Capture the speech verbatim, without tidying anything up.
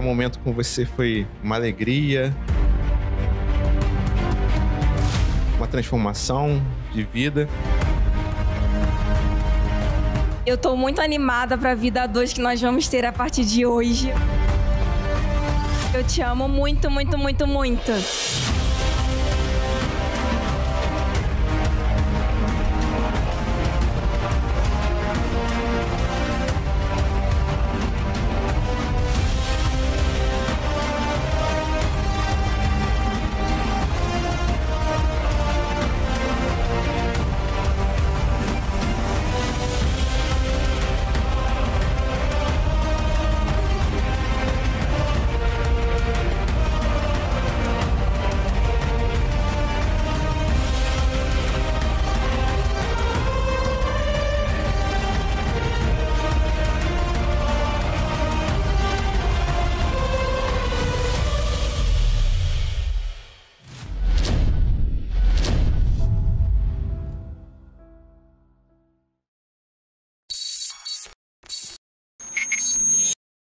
momento com você foi uma alegria, uma transformação de vida. Eu tô muito animada pra vida a dois que nós vamos ter a partir de hoje. Eu te amo muito, muito, muito, muito.